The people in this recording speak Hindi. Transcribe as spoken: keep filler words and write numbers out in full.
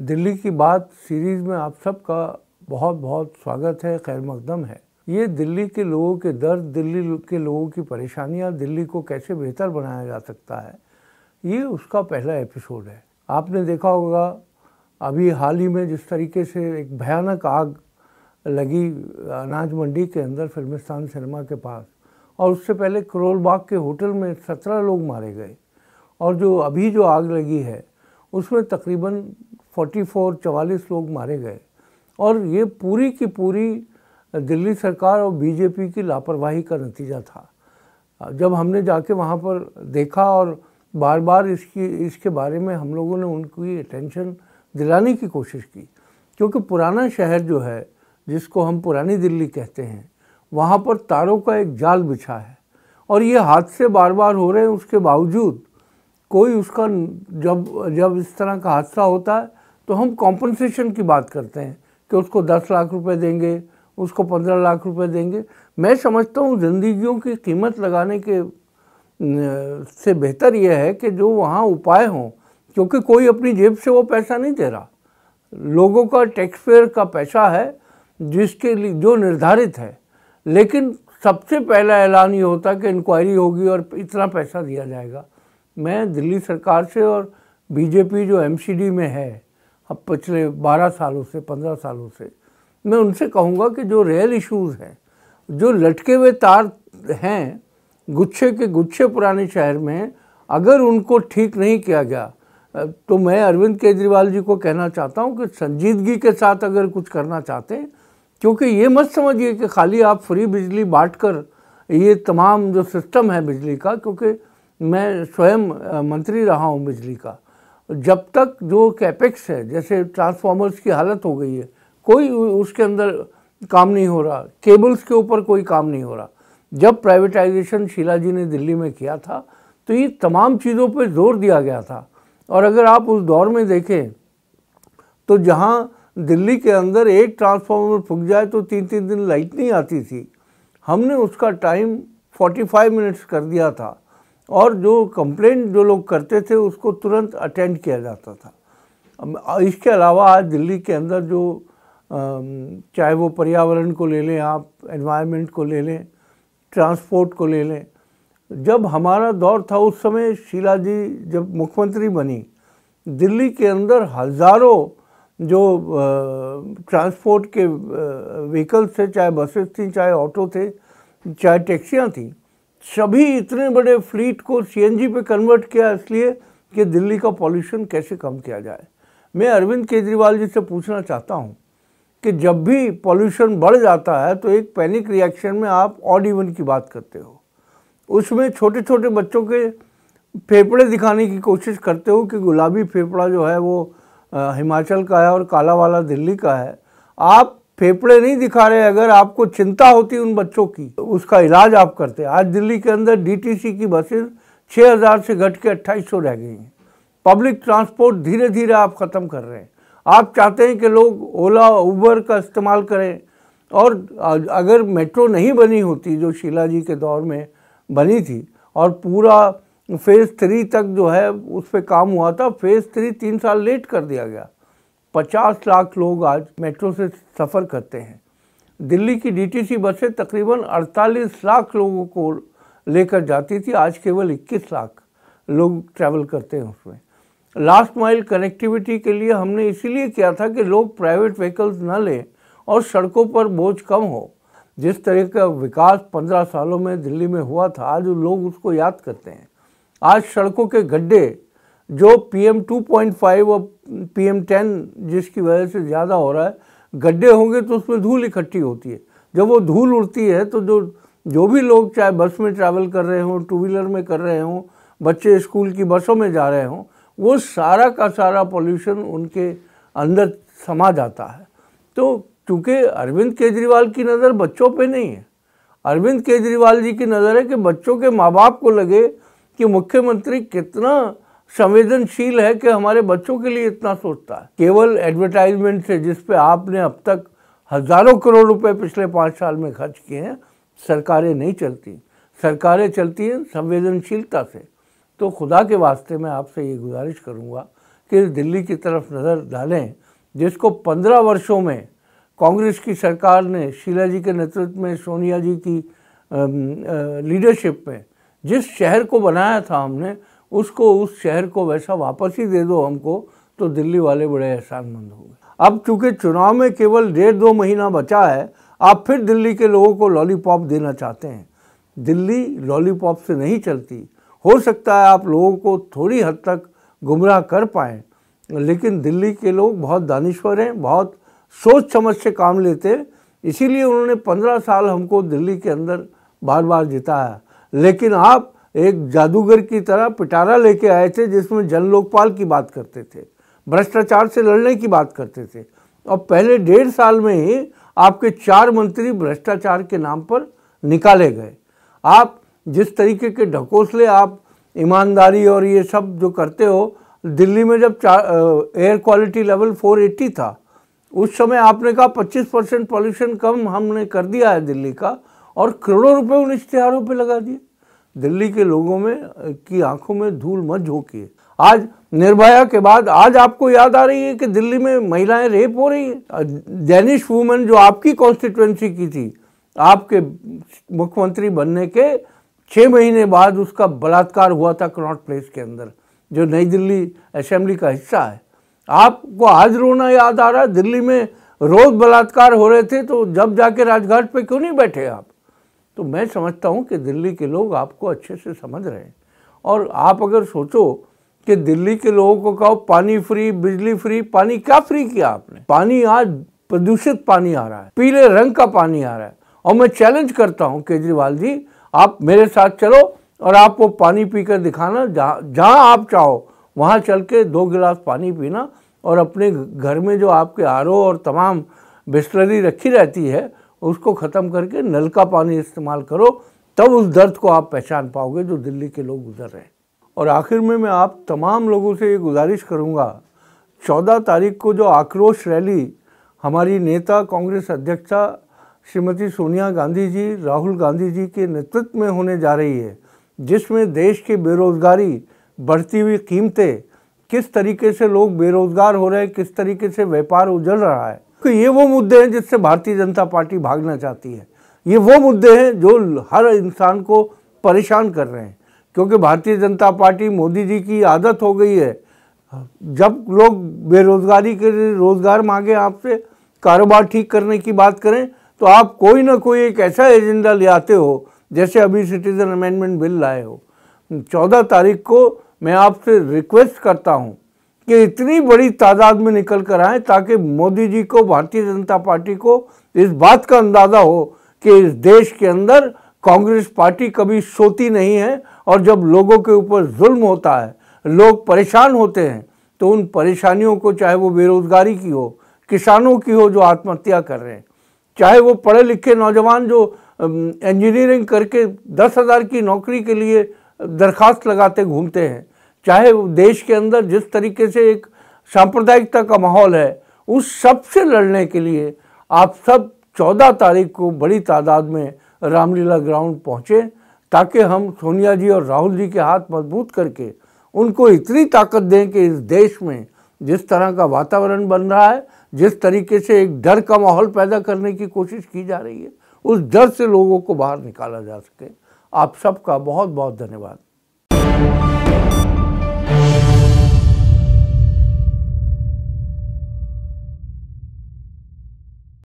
दिल्ली की बात सीरीज़ में आप सबका बहुत बहुत स्वागत है, खैर मकदम है। ये दिल्ली के लोगों के दर्द, दिल्ली के लोगों की परेशानियां, दिल्ली को कैसे बेहतर बनाया जा सकता है, ये उसका पहला एपिसोड है। आपने देखा होगा अभी हाल ही में जिस तरीके से एक भयानक आग लगी अनाज मंडी के अंदर फिल्मिस्तान सिनेमा के पास, और उससे पहले करोल बाग के होटल में सत्रह लोग मारे गए, और जो अभी जो आग लगी है उसमें तकरीबन चौवालीस चवालीस लोग मारे गए। और ये पूरी की पूरी दिल्ली सरकार और बीजेपी की लापरवाही का नतीजा था। जब हमने जाके वहाँ पर देखा और बार बार इसकी इसके बारे में हम लोगों ने उनकी अटेंशन दिलाने की कोशिश की, क्योंकि पुराना शहर जो है, जिसको हम पुरानी दिल्ली कहते हैं, वहाँ पर तारों का एक जाल बिछा है, और ये हादसे बार बार हो रहे हैं। उसके बावजूद कोई उसका जब जब इस तरह का हादसा होता है तो हम कॉम्पनसेशन की बात करते हैं कि उसको दस लाख रुपए देंगे, उसको पंद्रह लाख रुपए देंगे। मैं समझता हूँ जिंदगियों की कीमत लगाने के से बेहतर यह है कि जो वहाँ उपाय हों, क्योंकि कोई अपनी जेब से वो पैसा नहीं दे रहा, लोगों का टैक्स पेयर का पैसा है जिसके लिए जो निर्धारित है। लेकिन सबसे पहला ऐलान ये होता कि इंक्वायरी होगी और इतना पैसा दिया जाएगा। मैं दिल्ली सरकार से और बीजेपी जो एमसीडी में है अब पिछले बारह सालों से पंद्रह सालों से, मैं उनसे कहूँगा कि जो रियल इश्यूज़ हैं, जो लटके हुए तार हैं गुच्छे के गुच्छे पुराने शहर में, अगर उनको ठीक नहीं किया गया तो मैं अरविंद केजरीवाल जी को कहना चाहता हूँ कि संजीदगी के साथ अगर कुछ करना चाहते हैं, क्योंकि ये मत समझिए कि खाली आप फ्री बिजली बांट कर ये तमाम जो सिस्टम है बिजली का, क्योंकि मैं स्वयं मंत्री रहा हूँ बिजली का, जब तक जो कैपेक्स है, जैसे ट्रांसफार्मर्स की हालत हो गई है, कोई उसके अंदर काम नहीं हो रहा, केबल्स के ऊपर कोई काम नहीं हो रहा। जब प्राइवेटाइजेशन शीला जी ने दिल्ली में किया था तो ये तमाम चीज़ों पर जोर दिया गया था। और अगर आप उस दौर में देखें तो जहाँ दिल्ली के अंदर एक ट्रांसफार्मर फूक जाए तो तीन तीन दिन लाइट नहीं आती थी, हमने उसका टाइम पैंतालीस मिनट्स कर दिया था, और जो कंप्लेंट जो लोग करते थे उसको तुरंत अटेंड किया जाता था। इसके अलावा आज दिल्ली के अंदर जो चाहे वो पर्यावरण को ले लें, आप एनवायरनमेंट को ले लें, ट्रांसपोर्ट को ले लें, जब हमारा दौर था उस समय शीला जी जब मुख्यमंत्री बनी, दिल्ली के अंदर हज़ारों जो ट्रांसपोर्ट के व्हीकल्स थे, चाहे बसेस थी, चाहे ऑटो थे, चाहे टैक्सियाँ थीं, सभी इतने बड़े फ्लीट को सीएनजी पे कन्वर्ट किया, इसलिए कि दिल्ली का पॉल्यूशन कैसे कम किया जाए। मैं अरविंद केजरीवाल जी से पूछना चाहता हूँ कि जब भी पॉल्यूशन बढ़ जाता है तो एक पैनिक रिएक्शन में आप ऑड इवन की बात करते हो, उसमें छोटे छोटे बच्चों के फेफड़े दिखाने की कोशिश करते हो कि गुलाबी फेफड़ा जो है वो आ, हिमाचल का है और काला वाला दिल्ली का है। आप फेफड़े नहीं दिखा रहे, अगर आपको चिंता होती उन बच्चों की, उसका इलाज आप करते। आज दिल्ली के अंदर डीटीसी की बसेस छः हज़ार से घट के अट्ठाईस सौ रह गई हैं। पब्लिक ट्रांसपोर्ट धीरे धीरे आप ख़त्म कर रहे हैं। आप चाहते हैं कि लोग ओला उबर का इस्तेमाल करें, और अगर मेट्रो नहीं बनी होती जो शीला जी के दौर में बनी थी, और पूरा फेज़ थ्री तक जो है उस पर काम हुआ था, फेज़ थ्री तीन साल लेट कर दिया गया। पचास लाख लोग आज मेट्रो से सफ़र करते हैं। दिल्ली की डीटीसी बसें तकरीबन अड़तालीस लाख लोगों को लेकर जाती थी, आज केवल इक्कीस लाख लोग ट्रैवल करते हैं उसमें। लास्ट माइल कनेक्टिविटी के लिए हमने इसीलिए किया था कि लोग प्राइवेट व्हीकल्स न लें और सड़कों पर बोझ कम हो। जिस तरह का विकास पंद्रह सालों में दिल्ली में हुआ था, आज लोग उसको याद करते हैं। आज सड़कों के गड्ढे जो पीएम टू पॉइंट फाइव और पीएम टेन जिसकी वजह से ज़्यादा हो रहा है, गड्ढे होंगे तो उसमें धूल इकट्ठी होती है। जब वो धूल उड़ती है तो जो जो भी लोग चाहे बस में ट्रैवल कर रहे हों, टू व्हीलर में कर रहे हों, बच्चे स्कूल की बसों में जा रहे हों, वो सारा का सारा पॉल्यूशन उनके अंदर समा जाता है। तो चूँकि अरविंद केजरीवाल की नज़र बच्चों पे नहीं है, अरविंद केजरीवाल जी की नज़र है कि बच्चों के माँ बाप को लगे कि मुख्यमंत्री कितना संवेदनशील है कि हमारे बच्चों के लिए इतना सोचता है। केवल एडवर्टाइजमेंट से, जिस पे आपने अब तक हज़ारों करोड़ रुपए पिछले पाँच साल में खर्च किए हैं, सरकारें नहीं चलती। सरकारें चलती हैं संवेदनशीलता से। तो खुदा के वास्ते मैं आपसे ये गुजारिश करूँगा कि दिल्ली की तरफ नज़र डालें, जिसको पंद्रह वर्षों में कांग्रेस की सरकार ने शीला जी के नेतृत्व में, सोनिया जी की लीडरशिप में जिस शहर को बनाया था हमने, उसको उस शहर को वैसा वापस ही दे दो हमको, तो दिल्ली वाले बड़े एहसानमंद हो गए। अब चूंकि चुनाव में केवल डेढ़ दो महीना बचा है, आप फिर दिल्ली के लोगों को लॉलीपॉप देना चाहते हैं। दिल्ली लॉलीपॉप से नहीं चलती। हो सकता है आप लोगों को थोड़ी हद तक गुमराह कर पाएँ, लेकिन दिल्ली के लोग बहुत दानिश्वर हैं, बहुत सोच समझ से काम लेते हैं। इसीलिए उन्होंने पंद्रह साल हमको दिल्ली के अंदर बार बार जिताया। लेकिन आप एक जादूगर की तरह पिटारा लेके आए थे, जिसमें जन लोकपाल की बात करते थे, भ्रष्टाचार से लड़ने की बात करते थे, और पहले डेढ़ साल में ही आपके चार मंत्री भ्रष्टाचार के नाम पर निकाले गए। आप जिस तरीके के ढकोसले आप ईमानदारी और ये सब जो करते हो, दिल्ली में जब एयर क्वालिटी लेवल चार सौ अस्सी था, उस समय आपने कहा पच्चीस परसेंट पॉल्यूशन कम हमने कर दिया है दिल्ली का, और करोड़ों रुपए उन इश्तिहारों पे लगा दिए। दिल्ली के लोगों में की आंखों में धूल मत झोंकिए। आज निर्भया के बाद आज आपको याद आ रही है कि दिल्ली में महिलाएं रेप हो रही हैं। डेनिश वुमन जो आपकी कॉन्स्टिट्यूएंसी की थी, आपके मुख्यमंत्री बनने के छः महीने बाद उसका बलात्कार हुआ था कनॉट प्लेस के अंदर, जो नई दिल्ली असेंबली का हिस्सा है। आपको आज रोना याद आ रहा है? दिल्ली में रोज बलात्कार हो रहे थे, तो जब जाके राजघाट पे क्यों नहीं बैठे आप? तो मैं समझता हूँ कि दिल्ली के लोग आपको अच्छे से समझ रहे हैं। और आप अगर सोचो कि दिल्ली के लोगों को कहो पानी फ्री, बिजली फ्री, पानी क्या फ्री किया आपने? पानी आज प्रदूषित पानी आ रहा है, पीले रंग का पानी आ रहा है। और मैं चैलेंज करता हूँ केजरीवाल जी, आप मेरे साथ चलो और आप वो पानी पीकर दिखाना। जहाँ जहाँ आप चाहो वहाँ चल के दो गिलास पानी पीना, और अपने घर में जो आपके आर ओ और तमाम बिस्लरी रखी रहती है उसको ख़त्म करके नल का पानी इस्तेमाल करो, तब उस दर्द को आप पहचान पाओगे जो दिल्ली के लोग गुजर रहे हैं। और आखिर में मैं आप तमाम लोगों से ये गुजारिश करूँगा, चौदह तारीख को जो आक्रोश रैली हमारी नेता कांग्रेस अध्यक्षा श्रीमती सोनिया गांधी जी, राहुल गांधी जी के नेतृत्व में होने जा रही है, जिसमें देश की बेरोज़गारी, बढ़ती हुई कीमतें, किस तरीके से लोग बेरोज़गार हो रहे हैं, किस तरीके से व्यापार उजड़ रहा है, तो ये वो मुद्दे हैं जिससे भारतीय जनता पार्टी भागना चाहती है। ये वो मुद्दे हैं जो हर इंसान को परेशान कर रहे हैं, क्योंकि भारतीय जनता पार्टी, मोदी जी की आदत हो गई है, जब लोग बेरोज़गारी के लिए रोज़गार मांगे आपसे, कारोबार ठीक करने की बात करें, तो आप कोई ना कोई एक ऐसा एजेंडा ले आते हो, जैसे अभी सिटीजन अमेंडमेंट बिल लाए हो। चौदह तारीख को मैं आपसे रिक्वेस्ट करता हूं कि इतनी बड़ी तादाद में निकल कर आएँ, ताकि मोदी जी को, भारतीय जनता पार्टी को इस बात का अंदाज़ा हो कि इस देश के अंदर कांग्रेस पार्टी कभी सोती नहीं है, और जब लोगों के ऊपर जुल्म होता है, लोग परेशान होते हैं, तो उन परेशानियों को, चाहे वो बेरोज़गारी की हो, किसानों की हो जो आत्महत्या कर रहे हैं, चाहे वो पढ़े लिखे नौजवान जो इंजीनियरिंग करके दस हज़ार की नौकरी के लिए दरखास्त लगाते घूमते हैं, चाहे देश के अंदर जिस तरीके से एक सांप्रदायिकता का माहौल है, उस सब से लड़ने के लिए आप सब चौदह तारीख को बड़ी तादाद में रामलीला ग्राउंड पहुँचे, ताकि हम सोनिया जी और राहुल जी के हाथ मजबूत करके उनको इतनी ताकत दें कि इस देश में जिस तरह का वातावरण बन रहा है, जिस तरीके से एक डर का माहौल पैदा करने की कोशिश की जा रही है, उस डर से लोगों को बाहर निकाला जा सके। आप सबका बहुत बहुत धन्यवाद।